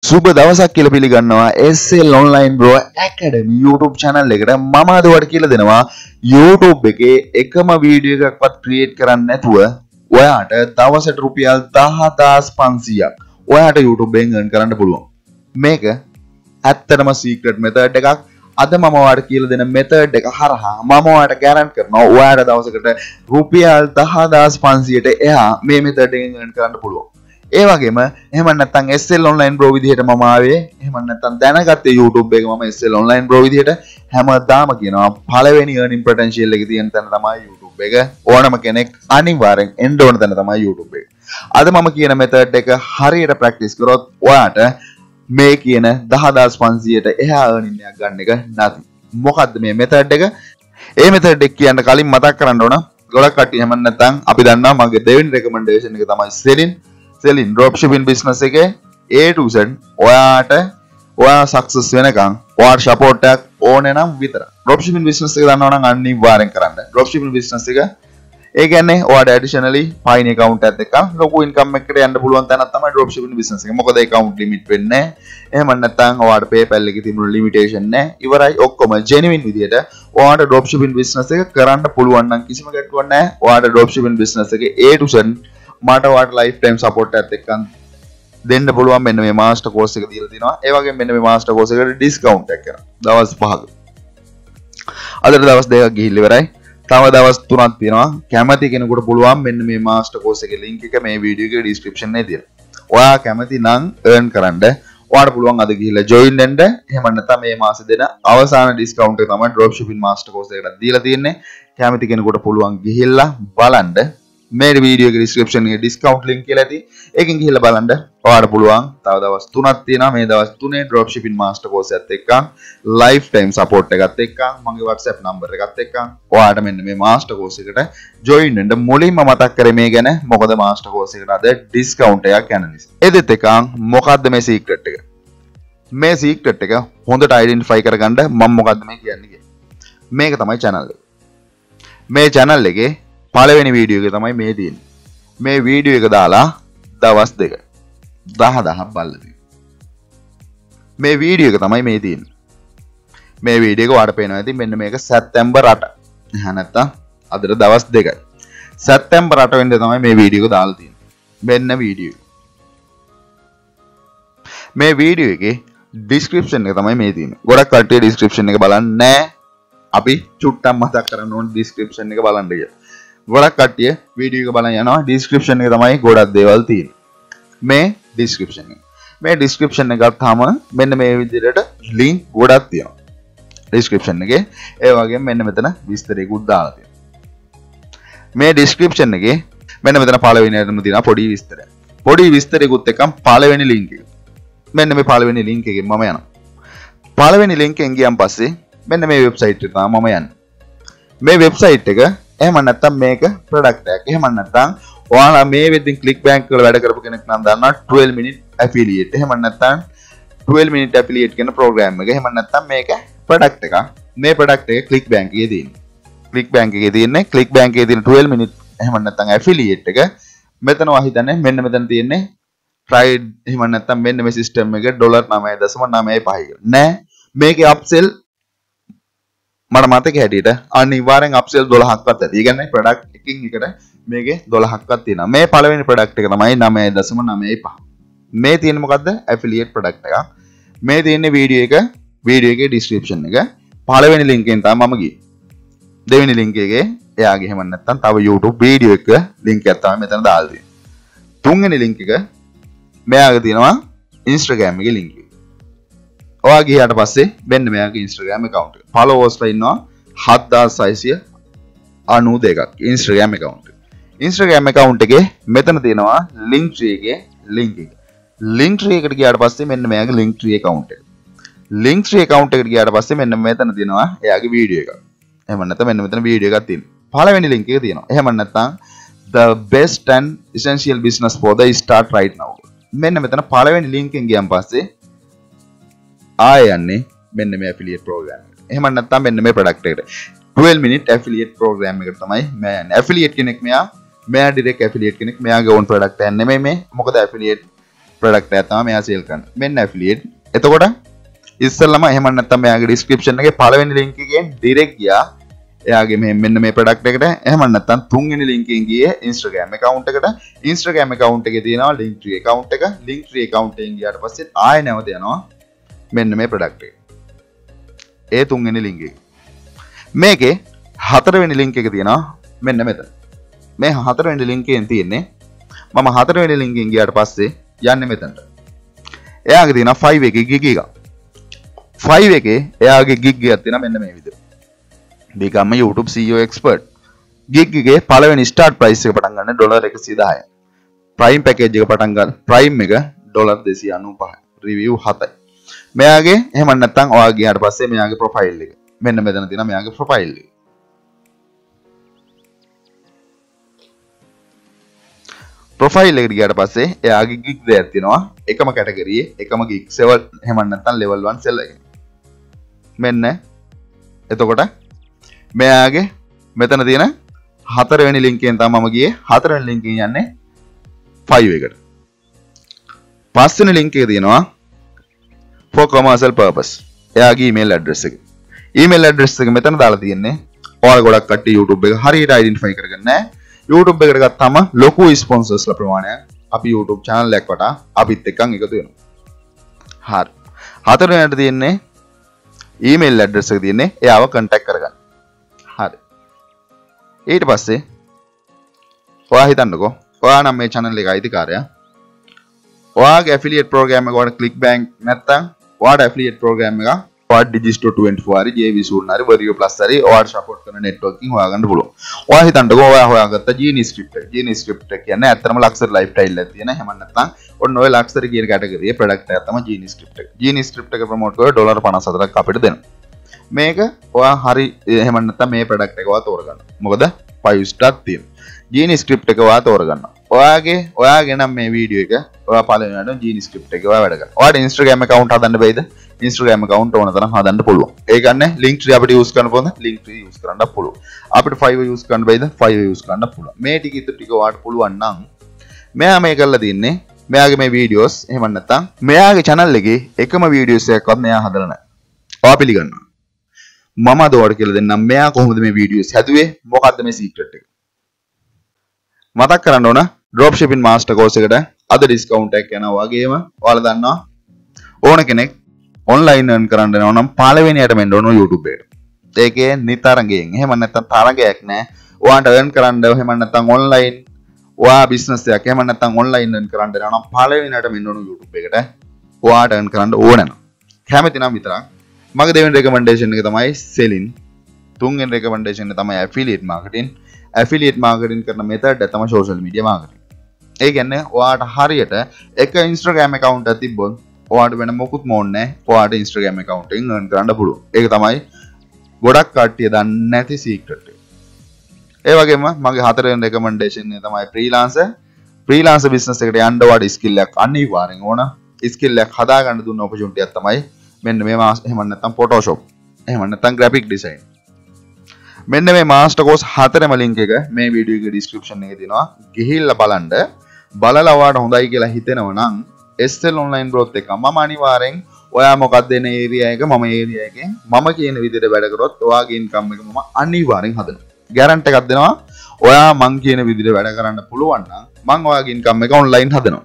සුබ දවසක් කියලා පිළිගන්නවා SL online bro academy YouTube channel එකට මම අද ඔයාලට කියලා දෙනවා YouTube එකේ එකම වීඩියෝ එකක්වත් ක්‍රියේට් කරන්න නැතුව ඔයාට දවසට රුපියල් 10500ක් ඔයාට YouTube එකෙන් earn කරන්න පුළුවන්. මේක ඇත්තටම secret method එකක්. අද මම ඔයාලට කියලා දෙන method එක හරහා මම ඔයාලට guarantee කරනවා ඔයාට දවසකට රුපියල් 10500ට එහා මේ method එකෙන් earn කරන්න පුළුවන්. ඒ වගේම එහෙම නැත්නම් SL online bro විදිහට මම ආවේ එහෙම නැත්නම් දැනගත්තේ YouTube එක මම SL online bro විදිහට හැමදාම කියනවා පළවෙනි earning potential එකේ තියෙන තැන තමයි YouTube එක. ඕනම කෙනෙක් අනිවාර්යෙන් එන්න ඕන තැන තමයි YouTube එක. අද මම කියන method එක හරියට practice කරොත් ඔයාට මේ කියන 10500ට එහා earning එකක් ගන්න එක නැති. මොකද්ද මේ method එක? ඒ method එක කියන්න කලින් මතක් කරන්න ඕන. ගොඩක් කට්ටිය එහෙම නැත්නම් අපි දන්නවා මගේ දෙවෙනි recommendation එක තමයි selling dropshipping business එකේ A to Z ඔයා success වෙනකන් ඔයාට support එකක් ඕනේ නම් විතරයි. dropshipping business එක දන්නවා නම් අනිවාර්යෙන් කරන්න. dropshipping business එක ඒ කියන්නේ ඔයාට additionally pine account එකත් එක්ක ලොකු income එකකට යන්න පුළුවන් තැනක් තමයි dropshipping business එක. මොකද account limit වෙන්නේ නැහැ. එහෙම නැත්නම් ඔයාට PayPal එකේ තිබුණු limitation නැහැ. ඉවරයි ඔක්කොම genuine විදියට ඔයාට dropshipping business එක කරන්න පුළුවන් නම් කිසිම ගැටලුවක් නැහැ. ඔයාට dropshipping business එකේ A to Z මට ඔයාට lifetime support එකත් එක්ක දෙන්න පුළුවන්. මෙන්න මේ master course එක දීලා තිනවා. ඒ වගේම මෙන්න මේ master course එකට discount එකක් කරනවා. දවස් 5ක. අදට දවස් 2ක් ගිහිල්ලා ඉවරයි. තව දවස් 3ක් තියෙනවා. කැමති කෙනෙකුට පුළුවන් මෙන්න මේ master course එකේ link එක මේ වීඩියෝ එකේ description එකේ තියෙනවා. ඔයා කැමති නම් earn කරන්න ඔයාට පුළුවන් අද ගිහිල්ලා join වෙන්න. එහෙම නැත්නම් මේ මාසේ දෙන අවසාන discount එක තමයි dropshipping master course එකට දීලා තියෙන්නේ. කැමති කෙනෙකුට පුළුවන් ගිහිල්ලා බලන්න. මේ වීඩියෝ එකේ description එකේ discount link කියලා ඇති. ඒකෙන් ගිහිල්ලා බලන්න. ඔයාලට පුළුවන් තව දවස් 3ක් තියෙනවා. මේ දවස් 3 dropshipping master course එකත් එක්ක lifetime support එකත් එක්ක මගේ WhatsApp number එකත් එක්ක ඔයාලට මෙන්න මේ master course එකට join වෙන්න මුලින්ම මතක් කරේ මේ ගැන. මොකද master course එකට අද discount එකක් යන නිසා. ඒකෙත් එක්ක මොකද්ද මේ secret එක? මේ secret එක හොඳට identify කරගන්න මම මොකද්ද මේ කියන්නේ කියලා. මේක තමයි channel එක. මේ channel එකේ පළවෙනි වීඩියෝ එක තමයි මේ තියෙන්නේ. මේ වීඩියෝ එක දාලා දවස් 2 10,000ක් බලලා තියෙනවා. මේ වීඩියෝ එක තමයි මේ තියෙන්නේ. මේ වීඩියෝ එක ඔයාලට පේනවා ඇති මෙන්න මේක සැප්තැම්බර් 8. එහෙනම් නැත්තම් අදට දවස් 2යි. සැප්තැම්බර් 8 වෙනිදා තමයි මේ වීඩියෝ එක දාලා තියෙන්නේ. මෙන්න වීඩියෝ එක. මේ වීඩියෝ එකේ description එක තමයි මේ තියෙන්නේ. ගොඩක් කට්ටිය description එක බලන්නේ නැහැ. අපි චුට්ටක් මතක් කරන්න ඕනේ description එක බලන්න කියලා. ගොඩක් කට්ටිය වීඩියෝ එක බලන් යනවා. description එක තමයි ගොඩක් දේවල් තියෙන්නේ. මේ description එක. මේ description එක ගත්තාම මෙන්න මේ විදිහට link ගොඩක් තියෙනවා. description එකේ ඒ වගේම මෙන්න මෙතන විස්තරයකුත් දාලා තියෙනවා. මේ description එකේ මෙන්න මෙතන පළවෙනියටම තියෙනවා පොඩි විස්තරයක්. පොඩි විස්තරයකුත් එක්කම පළවෙනි link එක. මෙන්න මේ පළවෙනි link එකෙන් මම යනවා. පළවෙනි link එකෙන් ගියන් පස්සේ මෙන්න මේ website එකට තමයි මම යන්නේ. මේ website එක එහෙම නැත්නම් මේක product එකක්. එහෙම නැත්නම් ඔයාලා මේ වෙද්දින් click bank වල වැඩ කරපු කෙනෙක් නම් දන්නවා 12 minute affiliate. එහෙම නැත්නම් 12 minute affiliate කියන program එක. එහෙම නැත්නම් මේක product එකක්. මේ product එක click bank එකේ තියෙන්නේ. click bank එකේ තියෙන්නේ click bank එකේ තියෙන 12 minute එහෙම නැත්නම් affiliate එක. මෙතන ඔයා හිතන්නේ මෙන්න මෙතන තියෙන්නේ trade එහෙම නැත්නම් මෙන්න මේ system එක $9.95 නෑ. මේකේ upsell මට මතක හැටියට අනිවාර්යෙන් අප්සෙල් 12ක්වත් ඇති. ඒ කියන්නේ ප්‍රොඩක්ට් එකකින් එකට මේකේ 12ක්වත් තියෙනවා. මේ පළවෙනි ප්‍රොඩක්ට් එක තමයි 9.95. මේ තියෙන්නේ මොකද්ද? ඇෆිලියේට් ප්‍රොඩක්ට් එකක්. මේ තියෙන්නේ වීඩියෝ එකේ description එක. පළවෙනි link එකෙන් තමයි මම ගියේ. දෙවෙනි link එකේ එයාගේ එහෙම නැත්නම් තව YouTube වීඩියෝ එක link එකක් තමයි මෙතන දාලා තියෙන්නේ. තුන්වෙනි link එක මෙයාගේ තියෙනවා Instagram එකේ link එක. ඔයා ගියාට පස්සේ මෙන්න මෙයාගේ Instagram account එක. followers-ලා ඉන්නවා 7692ක් Instagram account එක. Instagram account එකේ මෙතන තියෙනවා link tree එකේ link එක. link tree එකට ගියාට පස්සේ මෙන්න මෙයාගේ link tree account එක. link tree account එකට ගියාට පස්සේ මෙන්න මෙතන තියෙනවා එයාගේ වීඩියෝ එක. එහෙම නැත්නම් මෙන්න මෙතන වීඩියෝ එකක් තියෙනවා. පළවෙනි link එක තියෙනවා. එහෙම නැත්නම් the best and essential business for the start right now. මෙන්න මෙතන පළවෙනි link එකෙන් ගියන් පස්සේ ආයන්නේ මෙන්න මේ affiliate program එකට. එහෙම නැත්නම් මෙන්න මේ product එකට. 12 minute affiliate program එකට තමයි මම යන්නේ. affiliate කෙනෙක් මෙයා direct affiliate කෙනෙක්. මෙයාගේ own product එක නෙමෙයි මේ. මොකද affiliate ප්‍රොඩක්ට් එකක් තමයි මෙයා සේල් කරන්නේ. මෙන්න ඇෆිලියේට්. එතකොට ඉස්සෙල්ලාම එහෙම නැත්නම් මෙයාගේ ඩිස්ක්‍රිප්ෂන් එකේ පළවෙනි ලින්ක් එකෙන් ඩිරෙක්ට් ගියා. එයාගේ මෙන්න මේ ප්‍රොඩක්ට් එකට. එහෙම නැත්නම් තුන්වෙනි ලින්ක් එකෙන් ගියේ Instagram account එකට. Instagram account එකේ තියෙනවා Linktree account එක. Linktree account එකෙන් ගියාට පස්සේ ආයෙ නැවත යනවා මෙන්න මේ ප්‍රොඩක්ට් එක. ඒ තුන්වෙනි ලින්ක් එක. මේකේ හතරවෙනි ලින්ක් එක තියෙනවා මෙන්න මෙතන. මේ හතරවෙනි ලින්ක් එකෙන් තියෙන්නේ මම හතරවෙනි ලින්ක් එකෙන් ගියාට පස්සේ යන්නේ මෙතනට. එයාගේ තියෙනවා 5 එකේ gig එක. 5 එකේ එයාගේ gig එකක් තියෙනවා මෙන්න මේ විදිහට. become a YouTube CEO expert. gig එකේ පළවෙනි start price එක පටන් ගන්න $110. prime package එක පටන් ගන්න prime එක $295. review 7යි. මෙයාගේ එහෙම නැත්නම් ඔයා ගියාට පස්සේ මෙයාගේ profile එක. මෙන්න මෙතන තියෙනවා මෙයාගේ profile එක. profile එකට ගියාට පස්සේ එයාගේ gig දෙයක් තියෙනවා. එකම category එකම gig level එහෙම නැත්නම් level 1 sell එක. මෙන්න එතකොට මෙයාගේ මෙතන තියෙන හතරවෙනි link එකෙන් තමයි මම ගියේ. හතරවෙනි link එකෙන් යන්නේ 5 එකට. පස්වෙනි link එක තියෙනවා for commercial purpose. එයාගේ email address එක. email address එක මෙතන දාලා තියෙන්නේ. ඔයාලා ගොඩක් කට්ටිය YouTube එක හරියට identify කරගන්නේ නැහැ. YouTube එකට ගත්තාම ලොකු ස්පොන්සර්ස්ලා ප්‍රමාණයක් අපි YouTube channel එකක් වටා අපිත් එක්කන් එකතු වෙනවා. හරි. හතරවෙනියට තියෙන්නේ email address එක තියෙන්නේ. එයාව contact කරගන්න. හරි. ඊට පස්සේ ඔයා හිතන්නකෝ ඔයා නම් මේ channel එකේ අයිතිකාරයා. ඔයාගේ affiliate program එක ඔයාලා clickbank නැත්තම් ඔයාට affiliate program එක ඔයාට digis.24 හරි jvsoon හරි vario plus හරි ඔයාට support කරන networking හොයාගන්න පුළුවන්. ඔයා හිතන්නකෝ ඔයා හොයාගත්ත GeneScript එක. GeneScript එක කියන්නේ ඇත්තටම luxury lifestyle එකක් තියෙන හැම නැත්තම් ඔන්න ඔය luxury කියන category එකේ product එකක් තමයි GeneScript එක. GeneScript එක promote කරලා $54ක් අපිට දෙනවා. මේක ඔයා හරි එහෙම නැත්නම් මේ ප්‍රොඩක්ට් එක ඔයා තෝරගන්න. මොකද 5 star තියෙනවා. GeneScript එක ඔයා තෝරගන්න. ඔයාගේ නම් මේ වීඩියෝ එක ඔයා පළවෙනිවට GeneScript එක ඔයා වැඩ ගන්න. ඔයාට Instagram account හදන්න බැයිද? Instagram account ඕන තරම් හදන්න පුළුවන්. ඒ කියන්නේ Linktree අපිට use කරන්න පුළුවන්. Linktree use කරන්න පුළුවන්. අපිට 5 use කරන්න බැයිද? 5 use කරන්න පුළුවන්. මේ ටික ඔයාට පුළුවන් නම් මෙයා මේ කරලා තින්නේ මෙයාගේ මේ වීඩියෝස් එහෙම නැත්නම් මෙයාගේ channel එකේ එකම වීඩියෝස් එකක්වත් මෙයා හදලා නැහැ. ඔයා පිළිගන්නවා. මම අද ඔයාලට කියලා දෙන්නම් මෙයා කොහොමද මේ වීඩියෝස් හැදුවේ මොකක්ද මේ සීක්‍රට් එක මතක් කරන්න ඕන drop shipping master course එකට අද discount එකක් යනවා වගේම ඔයාලා දන්නවා ඕන කෙනෙක් online earn කරන්න යනවා නම් පළවෙනියට මෙන්න ඕන YouTube එකට ඒකේ නිතරංගයෙන් එහෙම නැත්නම් තරගයක් නැහැ ඔයාලට earn කරන්න එහෙම නැත්නම් online ඔයා business එකක් එහෙම නැත්නම් online earn කරන්න යනවා නම් පළවෙනියට මෙන්න ඕන YouTube එකට ඔයාලට earn කරන්න ඕන නම් කැමති නම් විතරක් මගේ දෙවෙනි recommendation එක තමයි selling. තුන්වෙනි recommendation එක තමයි affiliate marketing. Affiliate marketing කරන method එක තමයි social media marketing. ඒ කියන්නේ ඔයාට හරියට එක Instagram account එකක් තිබ්බොත් ඔයාට වෙන මොකුත් ඕනේ නැහැ. ඔයාට Instagram account එකෙන් earn කරන්න පුළුවන්. ඒක තමයි ගොඩක් කට්ටිය දන්නේ නැති secret එක. ඒ වගේම මගේ හතරවෙනි recommendation එක තමයි freelancer. Freelancer business එකට යන්න ඔයාට skill එකක් අනිවාර්යෙන් ඕන. skill එකක් හදාගන්න දුන්න opportunity එකක් තමයි මෙන්න මේ එහෙම නැත්නම් Photoshop එහෙම නැත්නම් graphic design මෙන්න මේ master course හතරම link එක මේ වීඩියෝ එකේ description එකේ තියෙනවා ගිහිල්ලා බලන්න බලලා ඔයාලට හොඳයි කියලා හිතෙනවා නම් SL online growth එක මම අනිවාර්යෙන් ඔයා මොකක්ද එන area එක මම area එකෙන් මම කියන විදිහට වැඩ කරොත් ඔයාගේ income එක මම අනිවාර්යෙන් හදනවා guarantee එකක් දෙනවා ඔයා මං කියන විදිහට වැඩ කරන්න පුළුවන් නම් මං ඔයාගේ income එක online හදනවා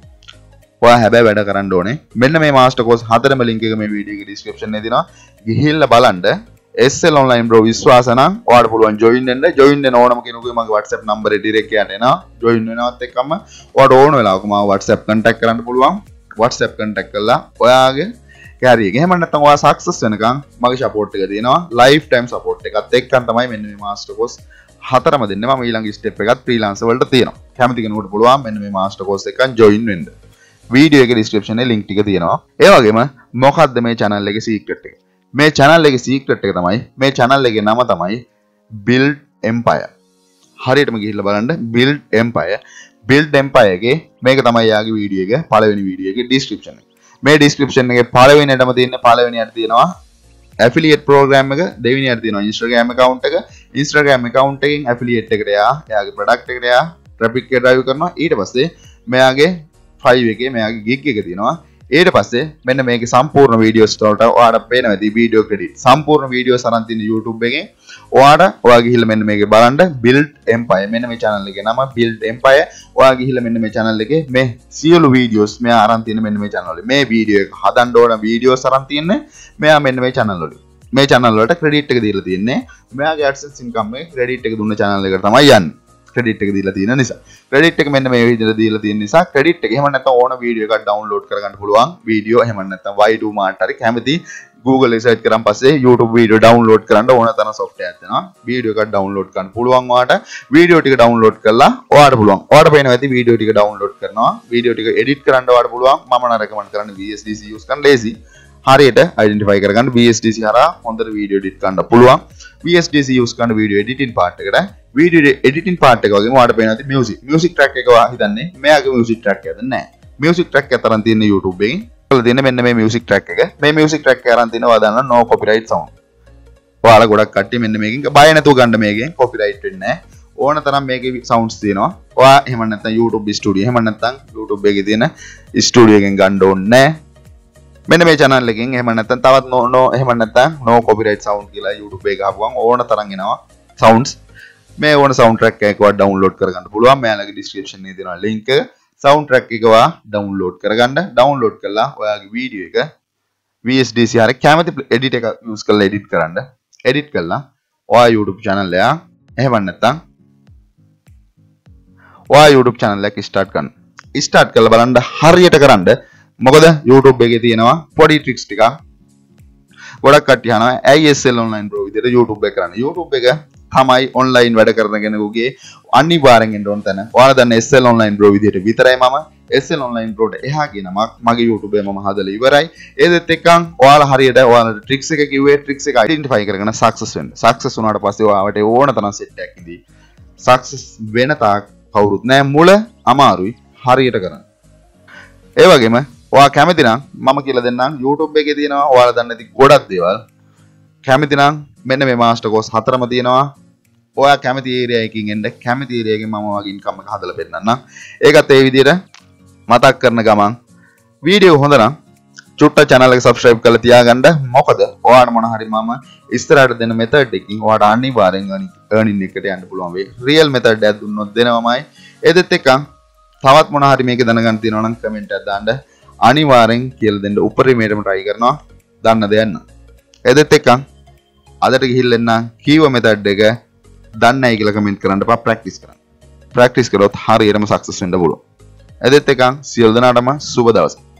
ඔයා හැබැයි වැඩ කරන්න ඕනේ. මෙන්න මේ master course හතරම link එක මේ වීඩියෝ එකේ description එකේ තියෙනවා. ගිහිල්ලා බලන්න. SL online bro විශ්වාස නම් ඔයාලට පුළුවන් join වෙන්න. join වෙන ඕනම කෙනෙකුගේ මගේ WhatsApp number එක direct එයාට එනවා. join වෙනවත් එක්කම ඔයාලට ඕන වෙලාවක මාව WhatsApp contact කරන්න පුළුවන්. WhatsApp contact කරලා ඔයාගේ career එක. එහෙම නැත්නම් ඔයා success වෙනකන් මගේ support එක තියෙනවා. lifetime support එකත් එක්කන් තමයි මෙන්න මේ master course හතරම දෙන්නේ. මම ඊළඟ step එකත් freelancer වලට තියෙනවා. කැමති කෙනෙකුට පුළුවන් මෙන්න මේ master course එකෙන් join වෙන්න. වීඩියෝ එකේ description එකේ link ටික තියෙනවා. ඒ වගේම මොකද්ද මේ channel එකේ secret එක? මේ channel එකේ secret එක තමයි මේ channel එකේ නම තමයි Build Empire. හරියටම ගිහිල්ලා බලන්න Build Empire. Build Empire එකේ මේක තමයි යාගේ වීඩියෝ එක පළවෙනි වීඩියෝ එකේ description එක. මේ description එකේ පළවෙනියටම තියෙන පළවෙනියට තියෙනවා affiliate program එක දෙවෙනියට තියෙනවා Instagram account එක. Instagram account එකෙන් affiliate එකට එයාගේ product එකට එයා traffic එක drive කරනවා. ඊට පස්සේ මෙයාගේ 5 එකේ මෙයාගේ gig එක තියෙනවා. ඊට පස්සේ මෙන්න මේකේ සම්පූර්ණ වීඩියෝස් වලට ඔයාලට පේනවා ඇති වීඩියෝ ක්‍රෙඩිට්. සම්පූර්ණ වීඩියෝස් අරන් තියෙන YouTube එකේ ඔයා ගිහිල්ලා මෙන්න මේකේ බලන්න build empire මෙන්න මේ channel එකේ නම build empire. ඔයා ගිහිල්ලා මෙන්න මේ channel එකේ මේ සියලු වීඩියෝස් මෙයා අරන් තියෙන මෙන්න මේ channel වල. මේ වීඩියෝ එක හදන්න ඕන වීඩියෝස් අරන් තියෙන්නේ මෙයා මෙන්න මේ channel වල. මේ channel වලට ක්‍රෙඩිට් එක දීලා තියෙන්නේ. මෙයාගේ AdSense income එකේ ක්‍රෙඩිට් එක දුන්න channel එකට තමයි යන්නේ. ක්‍රෙඩිට් එක දීලා තියෙන නිසා. ක්‍රෙඩිට් එක මෙන්න මේ විදිහට දීලා තියෙන නිසා ක්‍රෙඩිට් එක එහෙම නැත්නම් ඕන වීඩියෝ එකක් ඩවුන්ලෝඩ් කරගන්න පුළුවන්. වීඩියෝ එහෙම නැත්නම් Y2 මාර්ට් හරි කැමති Google එක සර්ච් කරන් පස්සේ YouTube වීඩියෝ ඩවුන්ලෝඩ් කරන්න ඕන තරම් software එකක් තියෙනවා. වීඩියෝ එකක් ඩවුන්ලෝඩ් කරන්න පුළුවන් ඔයාට. වීඩියෝ ටික ඩවුන්ලෝඩ් කරලා ඔයාට පුළුවන්. ඔයාට පේනවා ඇති වීඩියෝ ටික ඩවුන්ලෝඩ් කරනවා. වීඩියෝ ටික එඩිට් කරන්න ඔයාට පුළුවන්. මම නම් රෙකමන්ඩ් කරන්නේ VSDC use කරන්න ලේසි. හරියට identify කරගන්න VSDC හරහා හොඳට වීඩියෝ එඩිට් කරන්න පුළුවන්. VSDC use කරන වීඩියෝ එඩිටින් part එකට වීඩියෝ එඩිටින් part එක වගේම ඔයාලට පේනවා ඇති music track එක ඔයා හිතන්නේ මෙයාගේ music track එකද නැහැ. music track එක තරම් තියෙන YouTube එකෙන් ඔයාලා තියෙන මෙන්න මේ music track එක. මේ music track එක අරන් තිනවා දාන්න no copyright sound. ඔයාලා ගොඩක් කට්ටිය මෙන්න මේකෙන් බය නැතුව ගන්න මේකෙන් copyright වෙන්නේ නැහැ. ඕන තරම් මේකේ sounds තියෙනවා. ඔයා එහෙම නැත්නම් YouTube studio එහෙම නැත්නම් YouTube එකේ තියෙන studio එකෙන් ගන්න ඕනේ නැහැ. මෙන්න මේ channel එකෙන් එහෙම නැත්නම් තවත් no එහෙම නැත්නම් no copyright sound කියලා YouTube එක ගහපුවම ඕන තරම් එනවා sounds. මේ ඕන sound track එකක් ඔයා download කරගන්න පුළුවන්. මෙයාලගේ description එකේ දෙනවා link එක. sound track එක ඔයා download කරගන්න. download කරලා ඔයාගේ වීඩියෝ එක VSDC හරි කැමති edit එක use කරලා edit කරන්න. edit කරලා ඔයා YouTube channel එක එහෙම නැත්නම් ඔයා YouTube channel එක start කරන්න. start කරලා බලන්න හරියට කරන්න. මොකද YouTube එකේ තියෙනවා පොඩි ට්‍රික්ස් ටිකක්. ගොඩක් කට්ටිය අහනවා ඇයි SL online pro විදිහට YouTube එක කරන්නේ. YouTube එක තමයි online වැඩ කරන කෙනෙකුගේ අනිවාර්යෙන් එන්න ඕන තැන. ඔයාලා දන්න SL online pro විදිහට විතරයි මම SL online pro ට එහා කියන නමක් මගේ YouTube එකේ මම හදලා ඉවරයි. ඒකෙත් එක්කන් ඔයාලා හරියට ඔයාලට ට්‍රික්ස් එක කිව්වේ ට්‍රික්ස් එක identify කරගෙන success වෙන්න. success වුණාට පස්සේ ඔයාලට ඕන තරම් set එකක් ඉදී. success වෙන තාක් කවුරුත් නෑ. මුල අමාරුයි හරියට කරන්න. ඒ වගේම ඔයා කැමති නම් මම කියලා දෙන්නම් YouTube එකේ තියෙනවා ඔයාලා දන්න ඇති ගොඩක් දේවල්. කැමති නම් මෙන්න මේ මාස්ටර් කෝස් හතරම තියෙනවා. ඔයා කැමති ඒරියා එකකින් එන්න කැමති ඒරියා එකෙන් මම ඔයාගේ ඉන්කම් එක හදලා පෙන්නන්නම්. ඒකත් ඒ විදිහට මතක් කරන ගමන් වීඩියෝ හොඳ නම් චුට්ට channel එක subscribe කරලා තියාගන්න. මොකද ඔයාට මොන හරි මම ඉස්සරහට දෙන method එකකින් ඔයාට අනිවාර්යෙන් earning එකට යන්න පුළුවන් වෙයි. real method එකක් දුන්නොත් දෙනවමයි. ඒකත් එක්ක තවත් මොන හරි මේක දැනගන්න තියෙනවා නම් comment එකක් දාන්න. අනිවාර්යෙන් කියලා දෙන්න උපරිමයටම try කරනවා දන්න දෙයක් නෑ. එදෙත් එක්ක අදට ගිහිල්ලා එන්න කීව method එක දන්නේ නැහැ කියලා comment කරන්න එපා. practice කරන්න. practice කරොත් හරියටම success වෙන්න පුළුවන්. එදෙත් එක්ක සියලු දෙනාටම සුබ දවසක්.